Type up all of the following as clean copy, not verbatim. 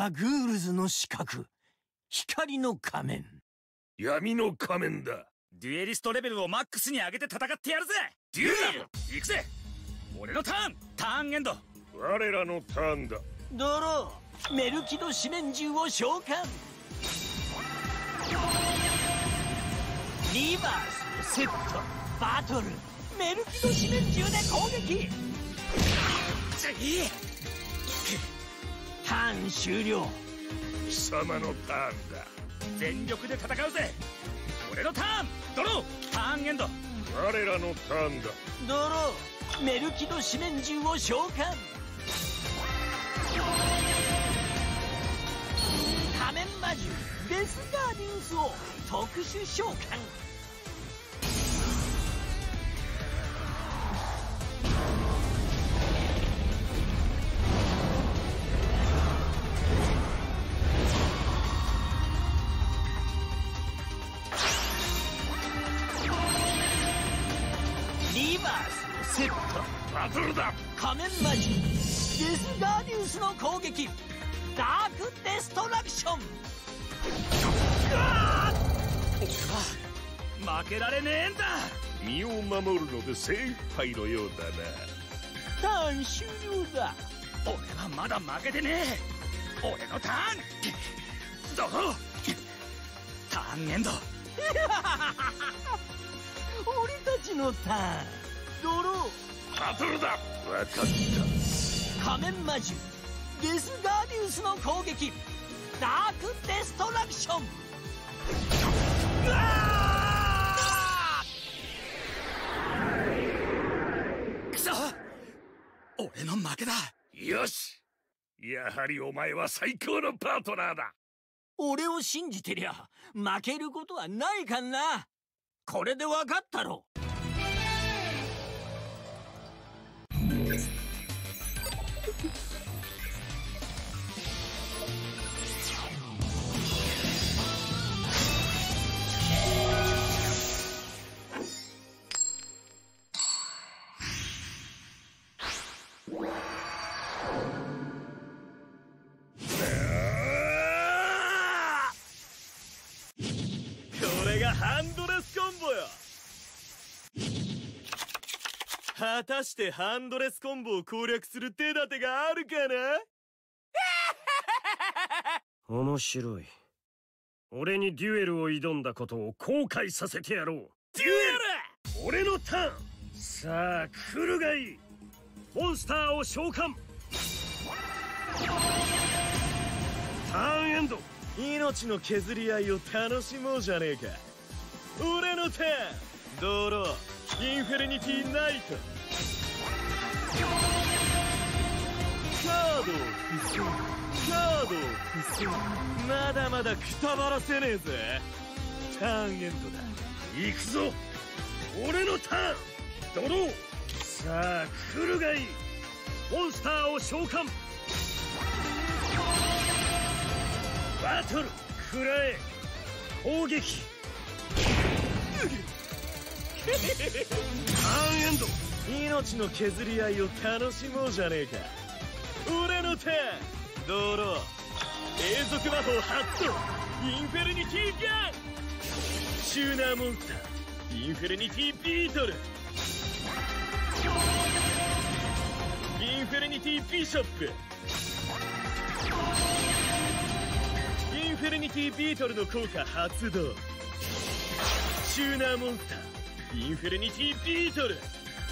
はグールズの刺客、光の仮面。 闇の仮面だ。 デュエリストレベルをマックスに上げて戦ってやるぜ。 デュエル！ 行くぜ。俺のターンエンド。 我らのターンだ。 ドロー、メルキド四面銃を召喚。リバースセット、バトル、メルキド四面銃で攻撃。ターン終了。 貴様のターンだ。 全力で戦うぜ。俺のターン、ドロー、ターンエンド。 我らのターンだ。 ドロー、メルキド四面銃を召喚。仮面魔獣デスガーディウスを特殊召喚。リバースセット、 バトルだ。 仮面魔獣デスガーディウスの攻撃、ダークデストラクション。 俺は負けられねえんだ。 身を守るので精一杯のようだな。 ターン終了だ。 俺はまだ負けてねえ。俺のターン、ドロー、ターンエンド。 俺たちのターン、ドロー。 バトルだ。分かった。 仮面魔獣デスガーディウスの攻撃、ダークデストラクション。 くそ、俺の負けだ。 よし、やはりお前は最高のパートナーだ。 俺を信じてりゃ負けることはないかんな。これで分かったろ。 これがハンドレスコンボよ。果たしてハンドレスコンボを攻略する手立てがあるかな。 面白い。俺にデュエルを挑んだことを後悔させてやろう。 デュエル！ 俺のターン。さあ来るがいい。モンスターを召喚。ターンエンド。 命の削り合いを楽しもうじゃねえか。俺のターン、ドロー、インフェルニティナイト。カードを伏せ、カードを伏せ。まだまだくたばらせねえぜ。ターンエンドだ。 行くぞ。俺のターン、ドロー。さあ来るがいい。モンスターを召喚。バトル、食らえ。攻撃。ターンエンド。 命の削り合いを楽しもうじゃねえか。俺のターン、ドロー、永続魔法発動、インフェルニティガン。チューナーモンスター、インフェルニティビートル、インフェルニティビショップ。インフェルニティビートルの効果発動。チューナーモンスター、インフェルニティビートル。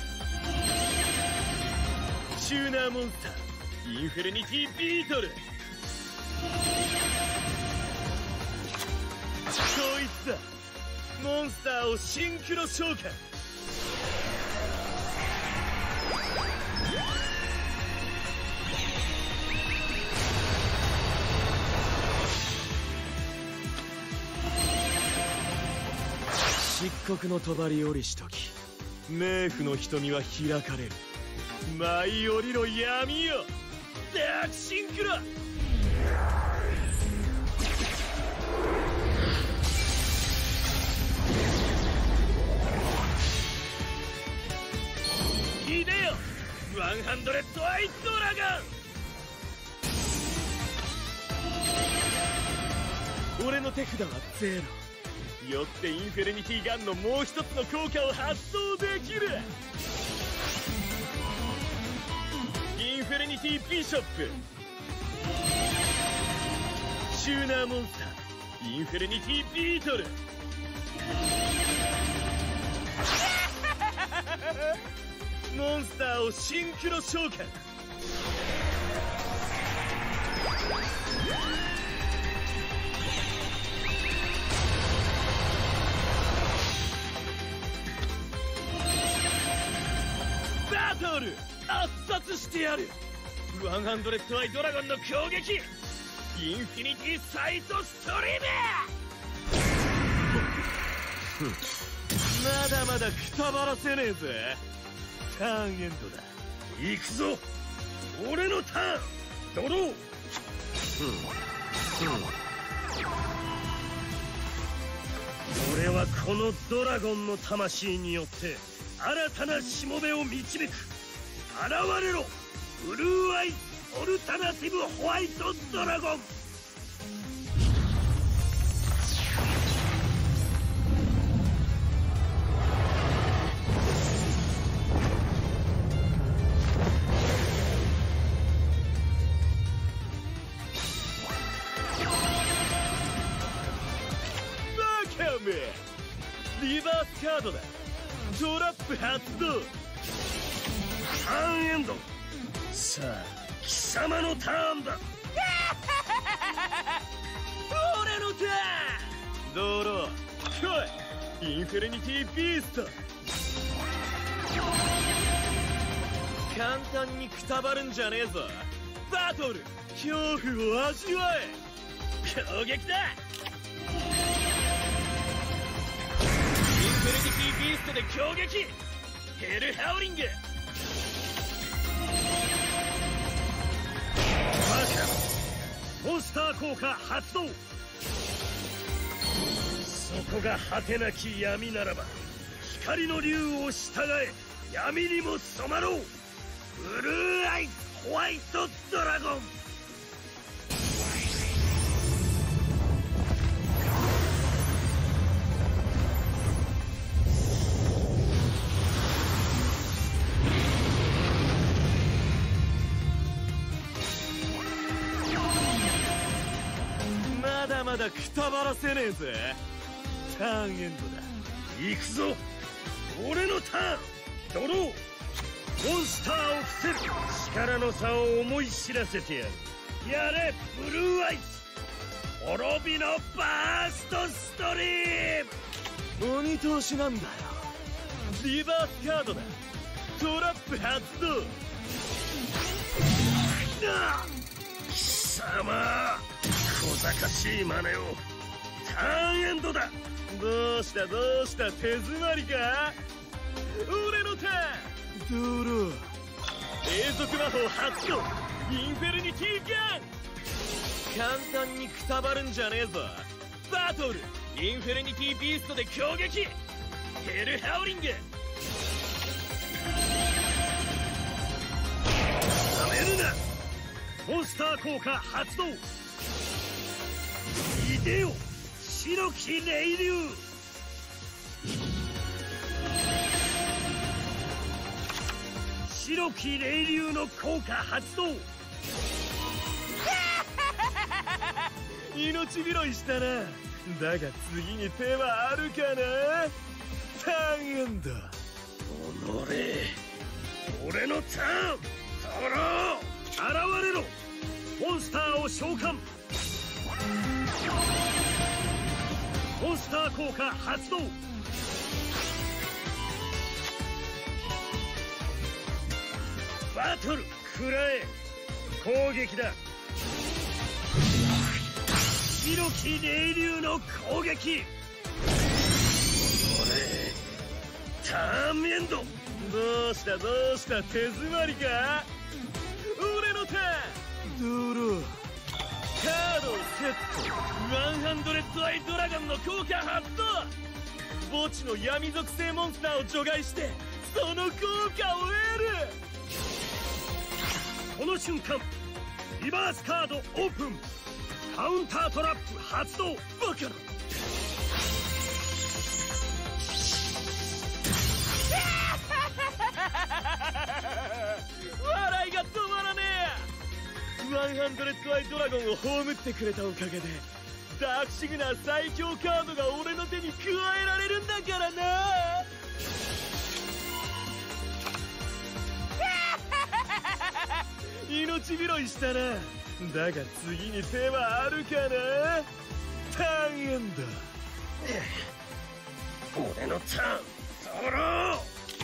チューナーモンスター、インフェルニティビートル。こいつだ。モンスターをシンクロ召喚。漆黒の帳降りしとき、冥府の瞳は開かれる。舞い降りろ闇よ、ダークシンクロ。いでよ、100アイドラゴン。 俺の手札はゼロ。よってインフェルニティガンのもう一つの効果を発動できる。インフェルニティビショップ。チューナーモンスターインフェルニティビートル。モンスターをシンクロ召喚。バトル圧殺してやる。100アイドラゴンの攻撃、インフィニティサイトストリーム。まだまだくたばらせねえぜ。ターンエンドだ。 行くぞ、俺のターン。ドロー。俺はこのドラゴンの魂によって新たなしもべを導く。現れろ、ブルーアイオルタナティブホワイトドラゴン。 リバースカードだ。トラップ発動。 ターンエンド。さあ貴様のターンだ。 俺のターン。ドロー。来い、インフェルニティビースト。簡単にくたばるんじゃねえぞ。バトル恐怖を味わえ。攻撃だ。インフェルニティビーストで攻撃。ヘルハウリング。 モンスター効果発動。そこが果てなき闇ならば光の竜を従え闇にも染まろう。ブルーアイホワイトドラゴン。 まだくたばらせねえぜ。ターンエンドだ。 行くぞ、俺のターン。ドロー。モンスターを伏せる。力の差を思い知らせてやる。やれブルーアイス滅びのバーストストリーム。 鬼通しなんだよ。リバースカードだ。トラップ発動。 貴様小賢しい真似を。ターンエンドだ。 どうした手詰まりか。俺のターン。ドロー。永続魔法発動。インフェルニティガン。簡単にくたばるんじゃねえぞ。バトルインフェルニティビーストで攻撃。ヘルハウリング。 冷めるな。モンスター効果発動。いでよ白き霊竜。白き霊竜の効果発動。 命拾いしたな。だが次に手はあるかな。ターンエンド。 俺のターン。ドロー。現れろ、モンスターを召喚。モンスター効果発動。バトル食らえ。攻撃だ。白き霊竜の攻撃。ターンエンド。 どうした手詰まりか。俺のターン。ドロー。カードをセット。100アイドラゴンの効果発動。墓地の闇属性モンスターを除外してその効果を得る。 この瞬間リバースカードオープン。 カウンタートラップ発動。 バカな。笑いが止まらねえ。100アイドラゴンを葬ってくれたおかげでダークシグナー最強カードが俺の手に加えられるんだからな。命拾いしたな。だが次に手はあるかな。ターンエンド。 俺のターンドロー。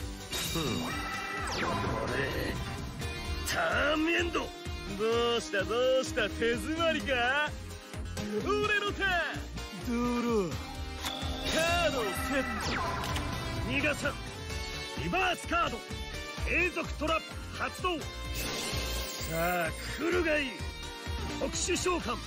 俺ターンエンド。 どうした手詰まりか。俺のターンドロー。カードをセット。 逃がさん。リバースカード永続トラップ発動。さあ来るがいい。特殊召喚。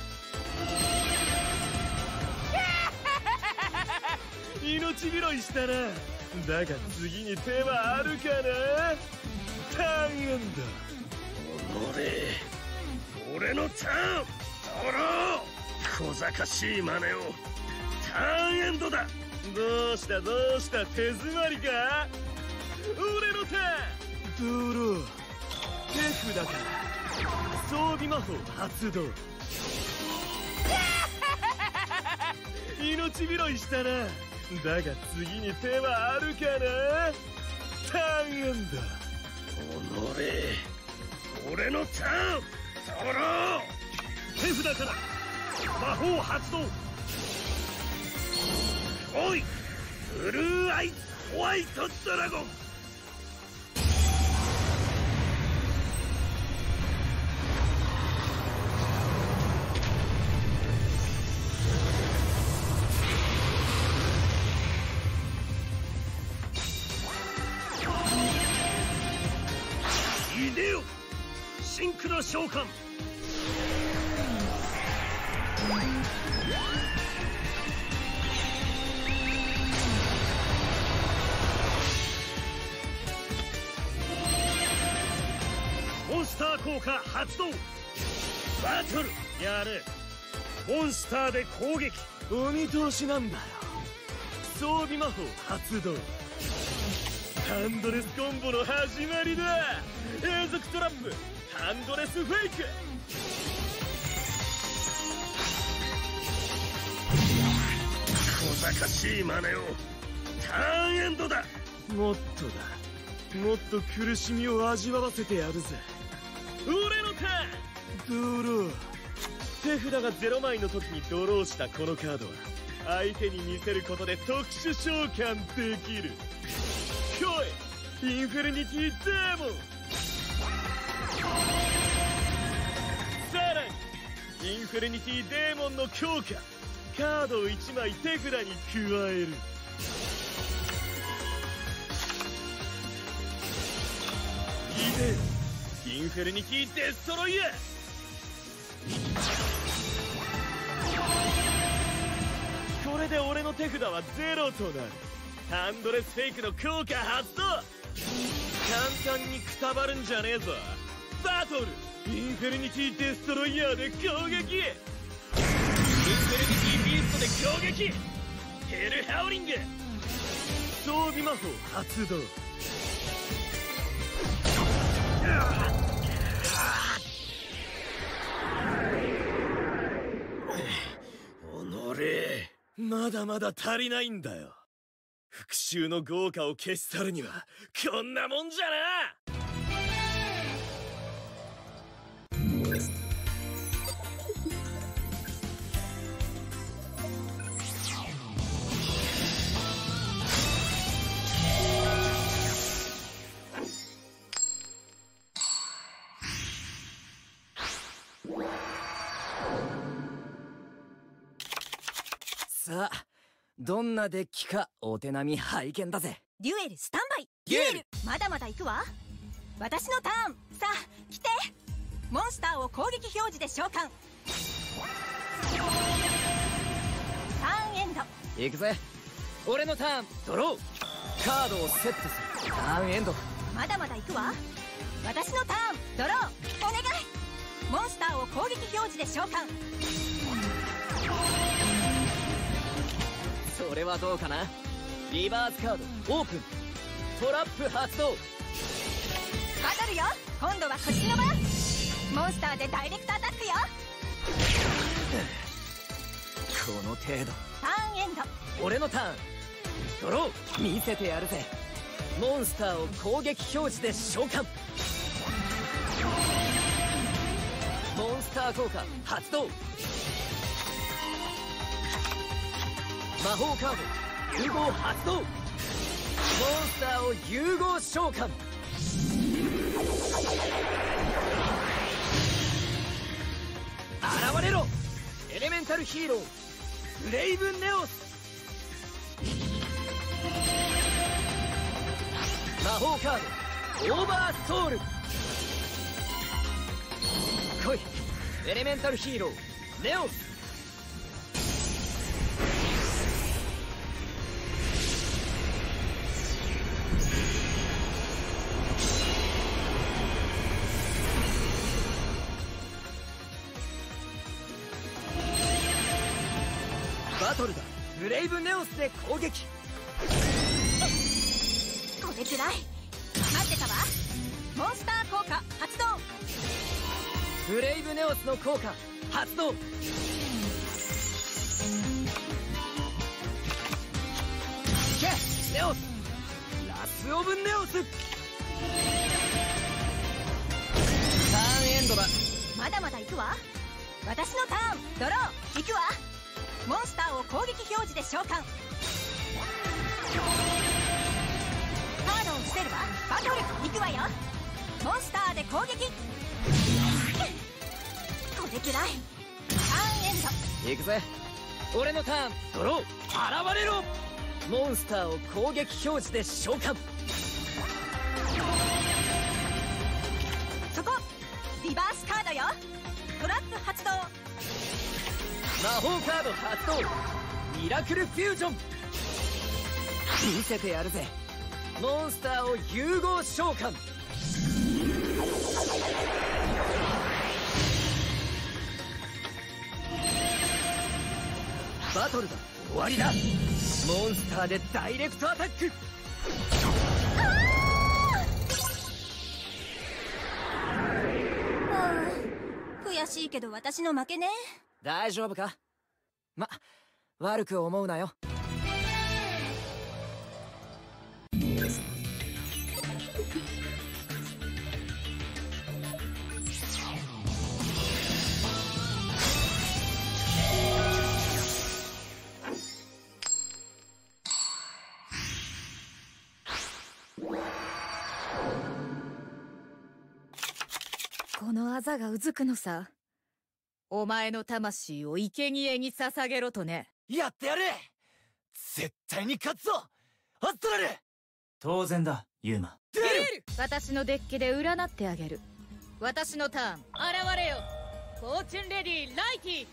命拾いしたな。だが次に手はあるかな。ターンエンド。 俺のターンドロー。小賢しい真似を。ターンエンドだ。 どうした手詰まりか。俺のターンドロー。手札から装備魔法発動。命拾いしたな。だが次に手はあるかな。ターンエンド。 俺のターンドロー。手札から魔法発動。おいブルーアイホワイトドラゴン。いでよシンクロ召喚。モンスター効果発動。バトルやる。モンスターで攻撃。 お見通しなんだよ。装備魔法発動。ハンドレスコンボの始まりだ。永続トラップハンドレスフェイク。 小賢しい真似を。ターンエンドだ。 もっと苦しみを味わわせてやるぜ。俺のターンドロー。手札が0枚の時にドローしたこのカードは相手に見せることで特殊召喚できる。来いインフェルニティデーモン。さらにインフェルニティデーモンの強化。カードを1枚手札に加える。いでインフェルニティデストロイヤー。これで俺の手札は0となる。ハンドレスフェイクの効果発動。簡単にくたばるんじゃねえぞ。バトルインフェルニティデストロイヤーで攻撃。インフェルニティビーストで攻撃。ヘルハウリング。装備魔法発動。まだまだ足りないんだよ。復讐の豪華を消し去るにはこんなもんじゃな。 さあどんなデッキかお手並み拝見だぜ。 デュエルスタンバイ。 デュエルまだまだ行くわ。私のターン。さあ来て。モンスターを攻撃表示で召喚。ターンエンド。 行くぜ。俺のターンドロー。カードをセットする。ターンエンド。 まだまだ行くわ。私のターンドロー。お願い。モンスターを攻撃表示で召喚。 これはどうかな。リバースカードオープン。トラップ発動。 バトルよ。今度はこっちの番。モンスターでダイレクトアタックよ。 この程度。 ターンエンド。 俺のターン。ドロー。見せてやるぜ。モンスターを攻撃表示で召喚。モンスター効果発動。魔法カード融合発動。モンスターを融合召喚。現れろ。エレメンタルヒーローブレイブネオス。魔法カードオーバーソウル。来い。エレメンタルヒーローネオス。バトルだ。ブレイブネオスで攻撃。 これくらい待ってたわ。モンスター効果発動。 ブレイブネオスの効果発動。ケネオスラスオブネオス。ターンエンドだ。 まだまだ行くわ。私のターンドロー。行くわ。モンスターを攻撃表示で召喚。カードを伏せるわ。バトル行くわよ。モンスターで攻撃。これくらい。ターンエンド。 行くぜ。俺のターンドロー。現れろ。モンスターを攻撃表示で召喚。 そこリバースカードよ。トラップ発動。 魔法カード発動。ミラクルフュージョン。見せてやるぜ。モンスターを融合召喚。バトルだ。終わりだ。モンスターでダイレクトアタック。 悔しいけど私の負けね。 大丈夫か。悪く思うなよ。 このあざがうずくのさ。お前の魂を生贄に捧げろとね。 やってやる。絶対に勝つぞアストラル。 当然だユーマ。 デュエル。私のデッキで占ってあげる。私のターン現れよ。フォーチュンレディーライティ。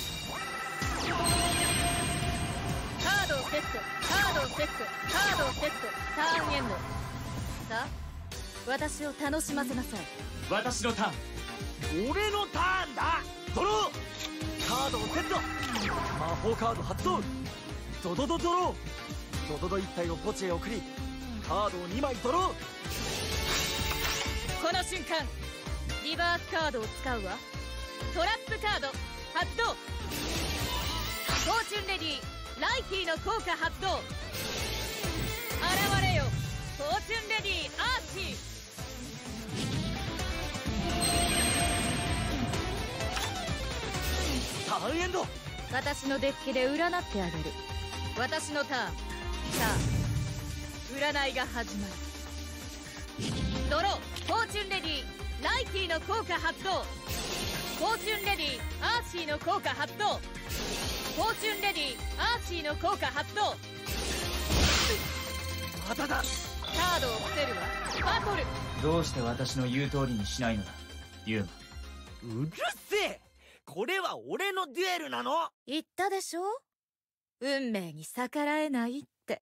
カードをセット。カードをセット。カードをセット。ターンエンド。さあ私を楽しませなさい。 私のターン。 俺のターンだ。ドロー。カードをセット。魔法カード発動。ドドドドロー。ドドド1体を墓地へ送りカードを2枚ドロー。 この瞬間リバースカードを使うわ。トラップカード発動。フォーチュンレディーライティの効果発動。現れよフォーチュンレディーアーチー。 ターンエンド。 私のデッキで占ってあげる。私のターン。さあ占いが始まる。ドロー。フォーチュンレディーライティの効果発動。フォーチュンレディーアーシーの効果発動。フォーチュンレディーアーシーの効果発動。 まただ。 カードを伏せるわ。バトル。 どうして私の言う通りにしないのだユーマ。 うるせえ。これは俺のデュエルなの。 言ったでしょ、運命に逆らえないって。